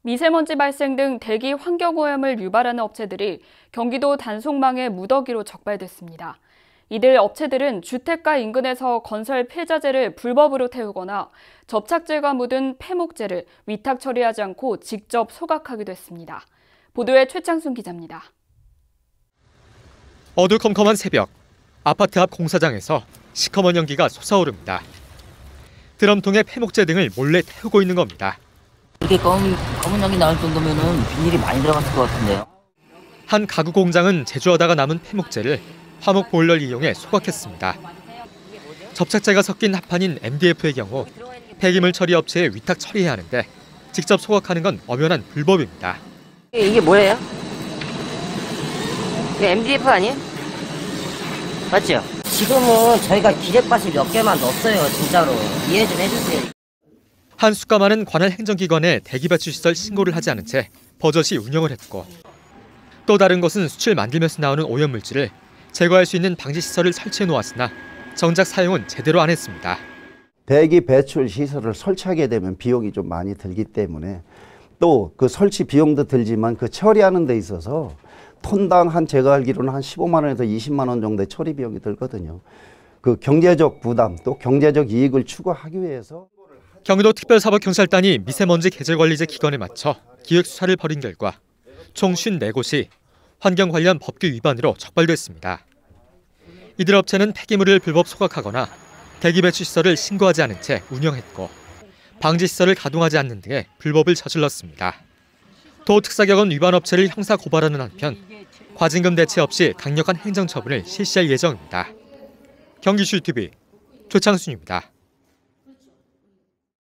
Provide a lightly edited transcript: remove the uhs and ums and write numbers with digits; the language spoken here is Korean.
미세먼지 발생 등 대기 환경오염을 유발하는 업체들이 경기도 단속망의 무더기로 적발됐습니다. 이들 업체들은 주택가 인근에서 건설 폐자재를 불법으로 태우거나 접착제가 묻은 폐목재를 위탁 처리하지 않고 직접 소각하기도 했습니다. 보도에 최창순 기자입니다. 어두컴컴한 새벽, 아파트 앞 공사장에서 시커먼 연기가 솟아오릅니다. 드럼통에 폐목재 등을 몰래 태우고 있는 겁니다. 이렇게 검은 연기 나올 정도면 비닐이 많이 들어갔을 것 같은데요. 한 가구 공장은 제조하다가 남은 폐목재를 화목 보일러를 이용해 소각했습니다. 접착제가 섞인 합판인 MDF의 경우 폐기물 처리 업체에 위탁 처리해야 하는데 직접 소각하는 건 엄연한 불법입니다. 이게 뭐예요? 이게 MDF 아니에요? 맞죠? 지금은 저희가 기재밭을 몇 개만 넣었어요. 진짜로 이해 좀 해주세요. 한 수감하는 관할 행정기관에 대기배출 시설 신고를 하지 않은 채 버젓이 운영을 했고, 또 다른 곳은 수출 만들면서 나오는 오염물질을 제거할 수 있는 방지시설을 설치해 놓았으나 정작 사용은 제대로 안 했습니다. 대기 배출 시설을 설치하게 되면 비용이 좀 많이 들기 때문에 또 그 설치 비용도 들지만 그 처리하는 데 있어서 톤당 제가 알기로는 한 15만 원에서 20만 원 정도의 처리 비용이 들거든요. 그 경제적 부담 또 경제적 이익을 추구하기 위해서 경기도 특별사법경찰단이 미세먼지 계절관리제 기관에 맞춰 기획수사를 벌인 결과 총 54곳이 환경 관련 법규 위반으로 적발됐습니다. 이들 업체는 폐기물을 불법 소각하거나 대기배출시설을 신고하지 않은 채 운영했고 방지시설을 가동하지 않는 등의 불법을 저질렀습니다. 도특사격은 위반 업체를 형사 고발하는 한편 과징금 대체 없이 강력한 행정처분을 실시할 예정입니다. 경기슈TV 최창순입니다.